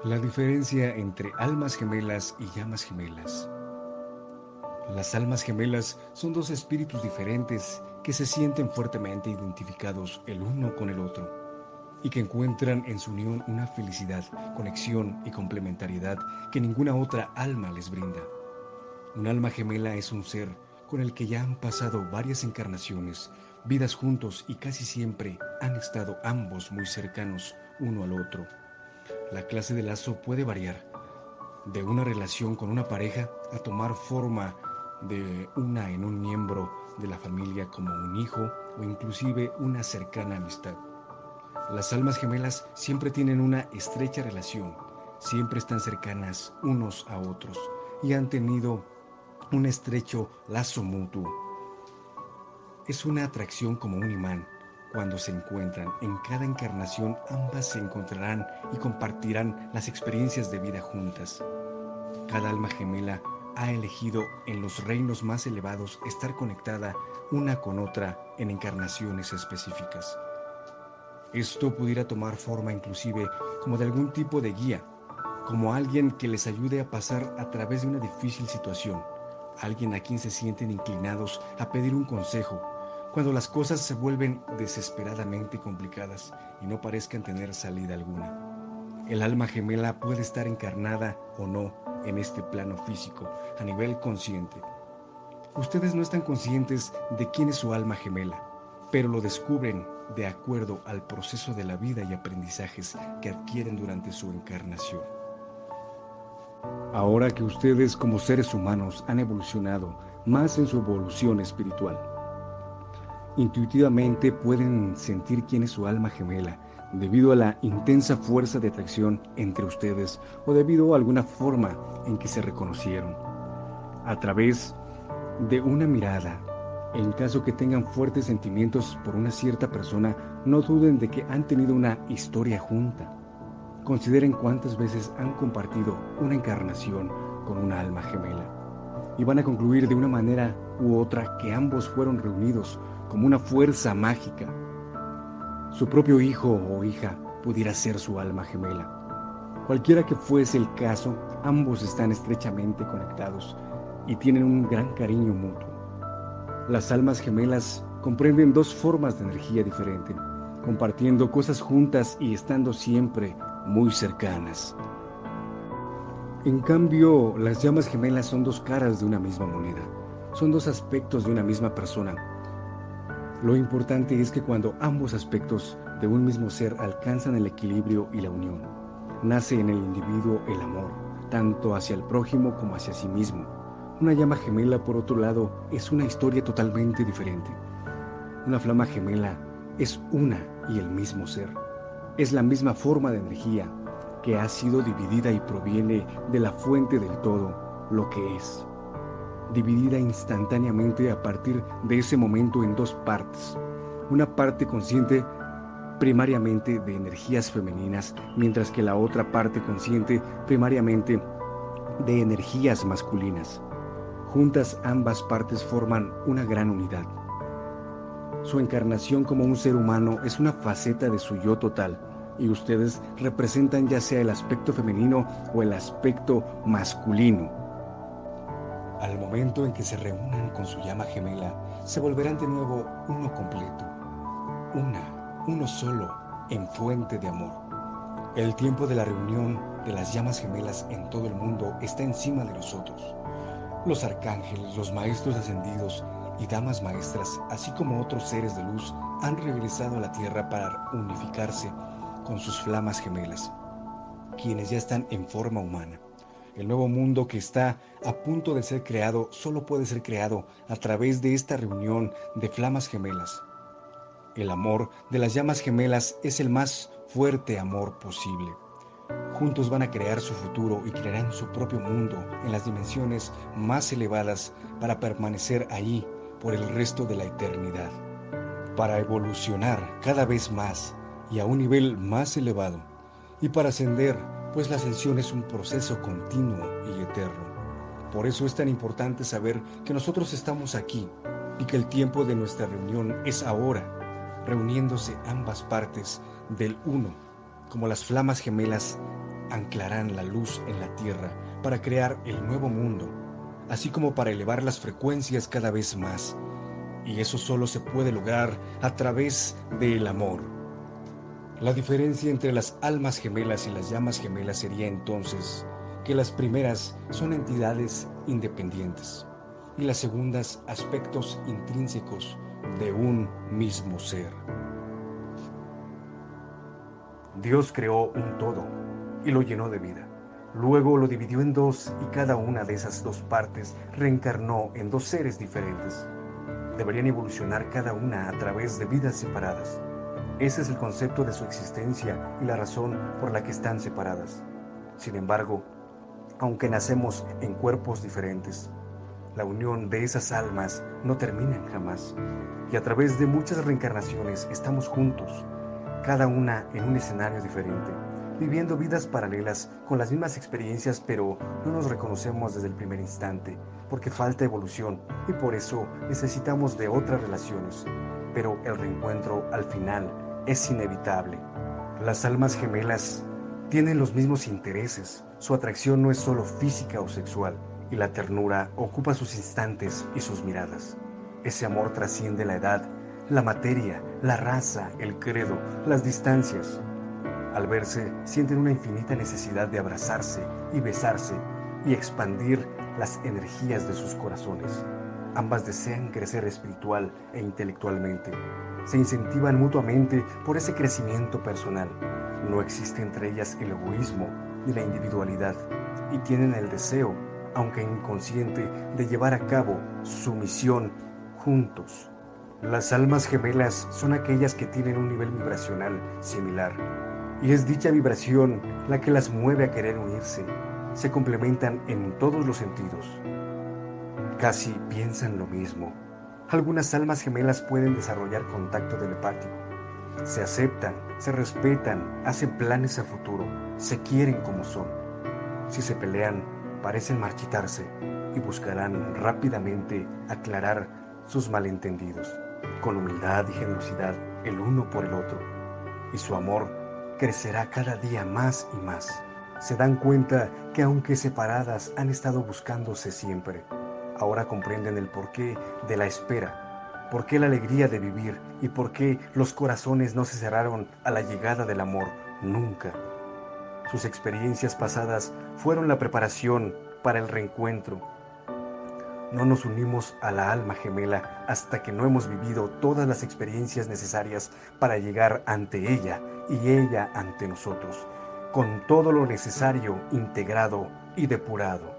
La diferencia entre almas gemelas y llamas gemelas. Las almas gemelas son dos espíritus diferentes que se sienten fuertemente identificados el uno con el otro y que encuentran en su unión una felicidad, conexión y complementariedad que ninguna otra alma les brinda. Un alma gemela es un ser con el que ya han pasado varias encarnaciones, vidas juntos y casi siempre han estado ambos muy cercanos uno al otro. La clase de lazo puede variar de una relación con una pareja a tomar forma de una en un miembro de la familia como un hijo o inclusive una cercana amistad. Las almas gemelas siempre tienen una estrecha relación, siempre están cercanas unos a otros y han tenido un estrecho lazo mutuo. Es una atracción como un imán. Cuando se encuentran en cada encarnación, ambas se encontrarán y compartirán las experiencias de vida juntas. Cada alma gemela ha elegido en los reinos más elevados estar conectada una con otra en encarnaciones específicas. Esto pudiera tomar forma inclusive como de algún tipo de guía, como alguien que les ayude a pasar a través de una difícil situación, alguien a quien se sienten inclinados a pedir un consejo, cuando las cosas se vuelven desesperadamente complicadas y no parezcan tener salida alguna. El alma gemela puede estar encarnada o no en este plano físico a nivel consciente. Ustedes no están conscientes de quién es su alma gemela, pero lo descubren de acuerdo al proceso de la vida y aprendizajes que adquieren durante su encarnación. Ahora que ustedes como seres humanos han evolucionado más en su evolución espiritual, intuitivamente pueden sentir quién es su alma gemela debido a la intensa fuerza de atracción entre ustedes o debido a alguna forma en que se reconocieron. A través de una mirada, en caso que tengan fuertes sentimientos por una cierta persona, no duden de que han tenido una historia junta. Consideren cuántas veces han compartido una encarnación con una alma gemela y van a concluir de una manera u otra que ambos fueron reunidos como una fuerza mágica. Su propio hijo o hija pudiera ser su alma gemela. Cualquiera que fuese el caso, ambos están estrechamente conectados y tienen un gran cariño mutuo. Las almas gemelas comprenden dos formas de energía diferente, compartiendo cosas juntas y estando siempre muy cercanas. En cambio, las llamas gemelas son dos caras de una misma moneda, son dos aspectos de una misma persona. Lo importante es que cuando ambos aspectos de un mismo ser alcanzan el equilibrio y la unión, nace en el individuo el amor, tanto hacia el prójimo como hacia sí mismo. Una llama gemela, por otro lado, es una historia totalmente diferente. Una flama gemela es una y el mismo ser. Es la misma forma de energía que ha sido dividida y proviene de la fuente del todo, lo que es. Dividida instantáneamente a partir de ese momento en dos partes. Una parte consciente primariamente de energías femeninas, mientras que la otra parte consciente primariamente de energías masculinas. Juntas ambas partes forman una gran unidad. Su encarnación como un ser humano es una faceta de su yo total, y ustedes representan ya sea el aspecto femenino o el aspecto masculino. Al momento en que se reúnan con su llama gemela, se volverán de nuevo uno completo, uno solo, en fuente de amor. El tiempo de la reunión de las llamas gemelas en todo el mundo está encima de nosotros. Los arcángeles, los maestros ascendidos y damas maestras, así como otros seres de luz, han regresado a la Tierra para unificarse con sus flamas gemelas, quienes ya están en forma humana. El nuevo mundo que está a punto de ser creado solo puede ser creado a través de esta reunión de flamas gemelas. El amor de las llamas gemelas es el más fuerte amor posible. Juntos van a crear su futuro y crearán su propio mundo en las dimensiones más elevadas para permanecer ahí por el resto de la eternidad, para evolucionar cada vez más y a un nivel más elevado, y para ascender, pues la ascensión es un proceso continuo y eterno. Por eso es tan importante saber que nosotros estamos aquí y que el tiempo de nuestra reunión es ahora, reuniéndose ambas partes del uno, como las flamas gemelas anclarán la luz en la tierra para crear el nuevo mundo, así como para elevar las frecuencias cada vez más. Y eso solo se puede lograr a través del amor. La diferencia entre las almas gemelas y las llamas gemelas sería entonces que las primeras son entidades independientes y las segundas aspectos intrínsecos de un mismo ser. Dios creó un todo y lo llenó de vida. Luego lo dividió en dos y cada una de esas dos partes reencarnó en dos seres diferentes. Deberían evolucionar cada una a través de vidas separadas. Ese es el concepto de su existencia y la razón por la que están separadas. Sin embargo, aunque nacemos en cuerpos diferentes, la unión de esas almas no termina jamás. Y a través de muchas reencarnaciones estamos juntos, cada una en un escenario diferente, viviendo vidas paralelas con las mismas experiencias, pero no nos reconocemos desde el primer instante, porque falta evolución y por eso necesitamos de otras relaciones. Pero el reencuentro al final es inevitable. Las almas gemelas tienen los mismos intereses, su atracción no es solo física o sexual, y la ternura ocupa sus instantes y sus miradas. Ese amor trasciende la edad, la materia, la raza, el credo, las distancias. Al verse, sienten una infinita necesidad de abrazarse y besarse y expandir las energías de sus corazones. Ambas desean crecer espiritual e intelectualmente. Se incentivan mutuamente por ese crecimiento personal. No existe entre ellas el egoísmo ni la individualidad y tienen el deseo, aunque inconsciente, de llevar a cabo su misión juntos. Las almas gemelas son aquellas que tienen un nivel vibracional similar, y es dicha vibración la que las mueve a querer unirse. Se complementan en todos los sentidos. Casi piensan lo mismo. Algunas almas gemelas pueden desarrollar contacto telepático. Se aceptan, se respetan, hacen planes a futuro, se quieren como son. Si se pelean, parecen marchitarse y buscarán rápidamente aclarar sus malentendidos, con humildad y generosidad el uno por el otro. Y su amor crecerá cada día más y más. Se dan cuenta que aunque separadas han estado buscándose siempre. Ahora comprenden el porqué de la espera, por qué la alegría de vivir y por qué los corazones no se cerraron a la llegada del amor nunca. Sus experiencias pasadas fueron la preparación para el reencuentro. No nos unimos a la alma gemela hasta que no hemos vivido todas las experiencias necesarias para llegar ante ella y ella ante nosotros, con todo lo necesario integrado y depurado.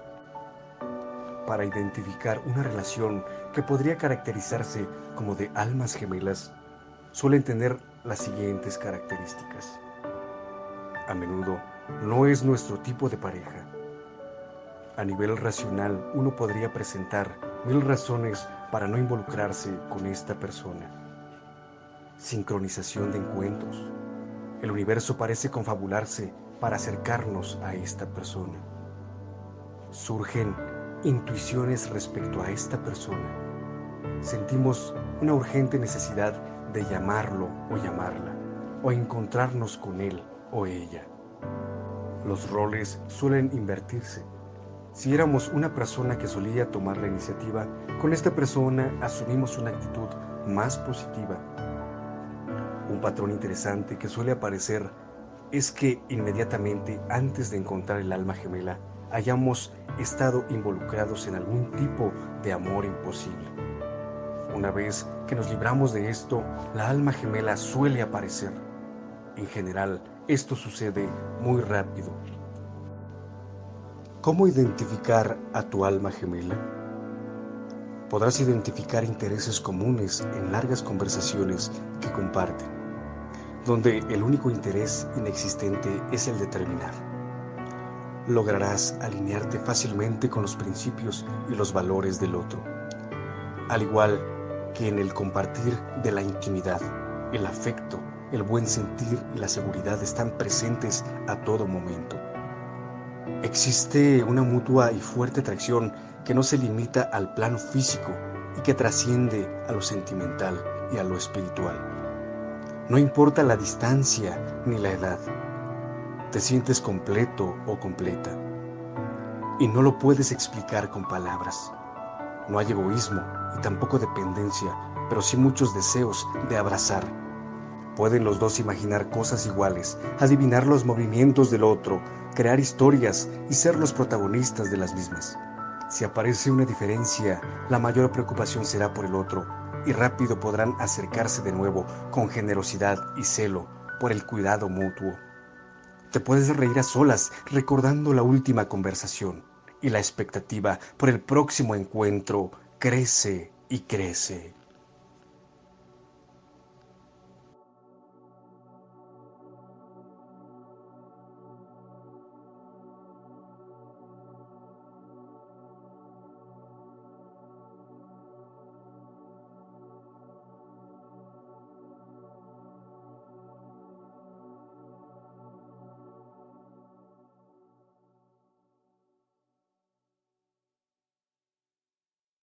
Para identificar una relación que podría caracterizarse como de almas gemelas, suelen tener las siguientes características. A menudo no es nuestro tipo de pareja. A nivel racional, uno podría presentar 1000 razones para no involucrarse con esta persona. Sincronización de encuentros. El universo parece confabularse para acercarnos a esta persona. Surgen intuiciones respecto a esta persona. Sentimos una urgente necesidad de llamarlo o llamarla, o encontrarnos con él o ella. Los roles suelen invertirse. Si éramos una persona que solía tomar la iniciativa, con esta persona asumimos una actitud más positiva. Un patrón interesante que suele aparecer es que inmediatamente antes de encontrar el alma gemela, hayamos estado involucrados en algún tipo de amor imposible. Una vez que nos libramos de esto, la alma gemela suele aparecer. En general, esto sucede muy rápido. ¿Cómo identificar a tu alma gemela? Podrás identificar intereses comunes en largas conversaciones que comparten, donde el único interés inexistente es el de terminar. Lograrás alinearte fácilmente con los principios y los valores del otro, al igual que en el compartir de la intimidad, el afecto, el buen sentir y la seguridad están presentes a todo momento. Existe una mutua y fuerte atracción que no se limita al plano físico y que trasciende a lo sentimental y a lo espiritual. No importa la distancia ni la edad. Te sientes completo o completa y no lo puedes explicar con palabras. No hay egoísmo y tampoco dependencia, pero sí muchos deseos de abrazar. Pueden los dos imaginar cosas iguales, adivinar los movimientos del otro, crear historias y ser los protagonistas de las mismas. Si aparece una diferencia, la mayor preocupación será por el otro y rápido podrán acercarse de nuevo con generosidad y celo por el cuidado mutuo. Te puedes reír a solas recordando la última conversación y la expectativa por el próximo encuentro crece y crece.